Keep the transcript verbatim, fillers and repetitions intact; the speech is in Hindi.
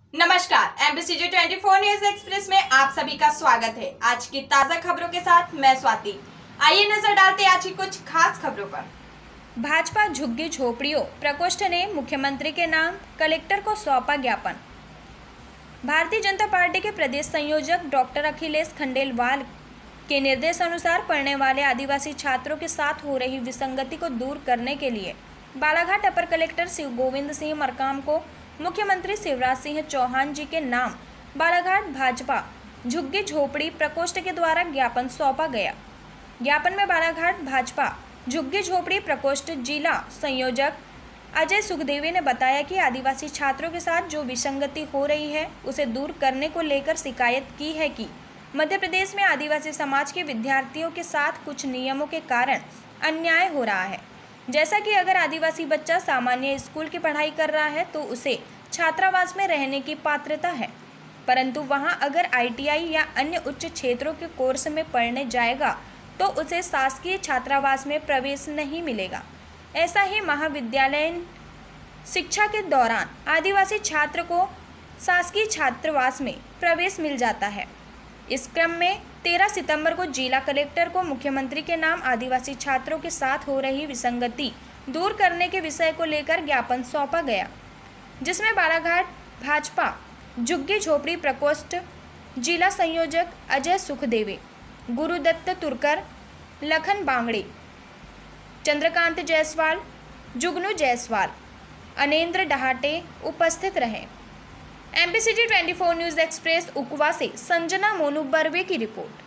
नमस्कार, एमबीसीजी चौबीस न्यूज एक्सप्रेस में आप सभी का स्वागत है। आज की ताजा खबरों के साथ मैं स्वाति। आइए नजर डालते हैं आज की कुछ खास खबरों पर। भाजपा झुग्गी झोपड़ियों प्रकोष्ठ ने मुख्यमंत्री के नाम कलेक्टर को सौंपा ज्ञापन। भारतीय जनता पार्टी के प्रदेश संयोजक डॉक्टर अखिलेश खंडेलवाल के निर्देश अनुसार पढ़ने वाले आदिवासी छात्रों के साथ हो रही विसंगति को दूर करने के लिए बालाघाट अपर कलेक्टर शिव गोविंद सिंह मरकाम को मुख्यमंत्री शिवराज सिंह चौहान जी के नाम बालाघाट भाजपा झुग्गी झोपड़ी प्रकोष्ठ के द्वारा ज्ञापन सौंपा गया। ज्ञापन में बालाघाट भाजपा झुग्गी झोपड़ी प्रकोष्ठ जिला संयोजक अजय सुखदेवी ने बताया कि आदिवासी छात्रों के साथ जो विसंगति हो रही है उसे दूर करने को लेकर शिकायत की है कि मध्य प्रदेश में आदिवासी समाज के विद्यार्थियों के साथ कुछ नियमों के कारण अन्याय हो रहा है। जैसा कि अगर आदिवासी बच्चा सामान्य स्कूल की पढ़ाई कर रहा है तो उसे छात्रावास में रहने की पात्रता है, परंतु वहां अगर आईटीआई या अन्य उच्च क्षेत्रों के कोर्स में पढ़ने जाएगा तो उसे शासकीय छात्रावास में प्रवेश नहीं मिलेगा। ऐसा ही महाविद्यालयीन शिक्षा के दौरान आदिवासी छात्र को शासकीय छात्रावास में प्रवेश मिल जाता है। इस क्रम में तेरह सितंबर को जिला कलेक्टर को मुख्यमंत्री के नाम आदिवासी छात्रों के साथ हो रही विसंगति दूर करने के विषय को लेकर ज्ञापन सौंपा गया, जिसमें बालाघाट भाजपा झुग्गी झोपड़ी प्रकोष्ठ जिला संयोजक अजय सुखदेवे, गुरुदत्त तुरकर, लखन बांगड़े, चंद्रकांत जायसवाल, जुगनू जायसवाल, अनेंद्र डहाटे उपस्थित रहे। एमबीसीजी चौबीस न्यूज एक्सप्रेस उकवा से संजना मोनू बर्वे की रिपोर्ट।